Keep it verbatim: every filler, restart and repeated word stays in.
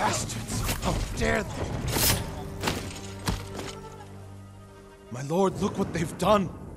Bastards! How dare they! My lord, look what they've done!